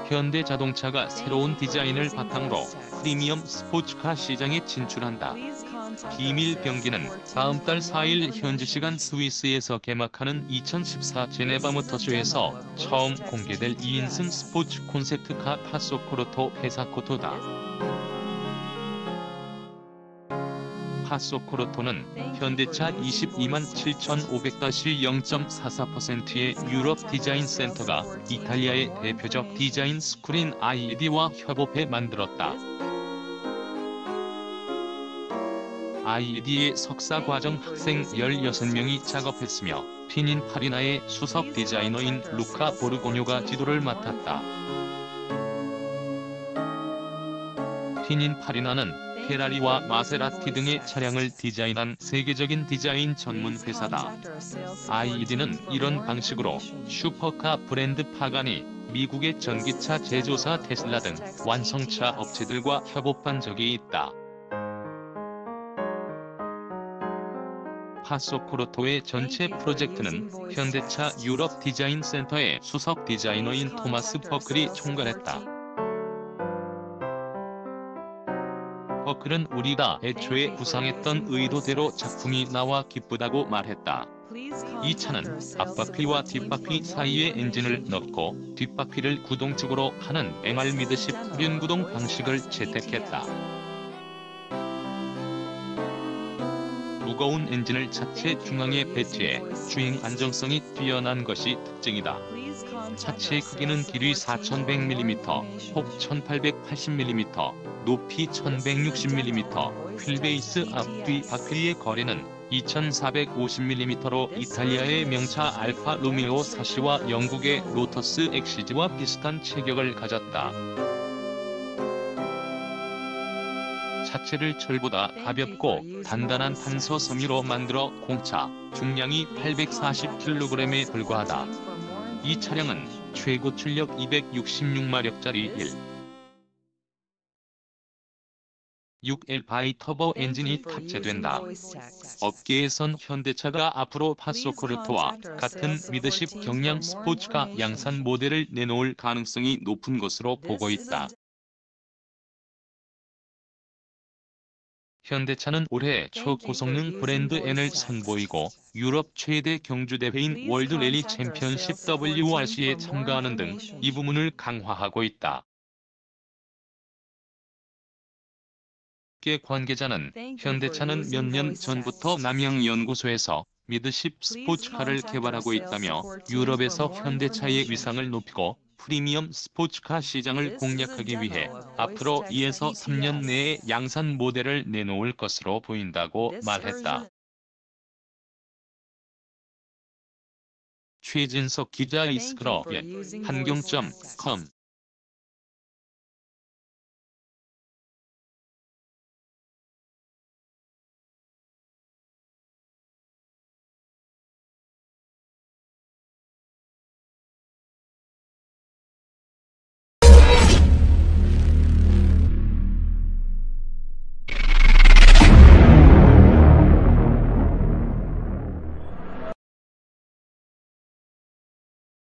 현대자동차가 새로운 디자인을 바탕으로 프리미엄 스포츠카 시장에 진출한다. 비밀 병기는 다음 달 4일 현지 시간 스위스에서 개막하는 2014 제네바 모터쇼에서 처음 공개될 2인승 스포츠 콘셉트카 파소코르토 페사코토다. 파소코르토는 현대차 22만 7,500-0.44%의 유럽 디자인 센터가 이탈리아의 대표적 디자인 스쿨인 IED와 협업해 만들었다. IED의 석사과정 학생 16명이 작업했으며 피닌파리나의 수석 디자이너인 루카 보르고뇨가 지도를 맡았다. 피닌파리나는 페라리와 마세라티 등의 차량을 디자인한 세계적인 디자인 전문 회사다. IED는 이런 방식으로 슈퍼카 브랜드 파가니, 미국의 전기차 제조사 테슬라 등 완성차 업체들과 협업한 적이 있다. 파소코르토의 전체 프로젝트는 현대차 유럽 디자인 센터의 수석 디자이너인 토마스 버클이 총괄했다. 버클은 우리가 애초에 구상했던 의도대로 작품이 나와 기쁘다고 말했다. 이 차는 앞바퀴와 뒷바퀴 사이에 엔진을 넣고 뒷바퀴를 구동축으로 하는 MR 미드십 후륜구동 방식을 채택했다. 무거운 엔진을 차체 중앙에 배치해 주행 안정성이 뛰어난 것이 특징이다. 차체 크기는 길이 4,100mm, 폭 1,880mm, 높이 1,160mm, 휠베이스 앞뒤 바퀴의 거리는 2,450mm로 이탈리아의 명차 알파 로미오 사시와 영국의 로터스 엑시즈와 비슷한 체격을 가졌다. 차체를 철보다 가볍고 단단한 탄소 섬유로 만들어 공차, 중량이 840kg에 불과하다. 이 차량은 최고 출력 266마력짜리 1.6L 바이터보 엔진이 탑재된다. 업계에선 현대차가 앞으로 파소코르토와 같은 미드십 경량 스포츠카 양산 모델을 내놓을 가능성이 높은 것으로 보고 있다. 현대차는 올해 초고성능 브랜드 N을 선보이고 유럽 최대 경주대회인 월드 랠리 챔피언십 WRC에 참가하는 등 이 부문을 강화하고 있다. 계 관계자는 현대차는 몇 년 전부터 남양연구소에서 미드십 스포츠카를 개발하고 있다며 유럽에서 현대차의 위상을 높이고 프리미엄 스포츠카 시장을 공략하기 위해 앞으로 2에서 3년 내에 양산 모델을 내놓을 것으로 보인다고 말했다. 최진석 기자 이스크럽의 한경.com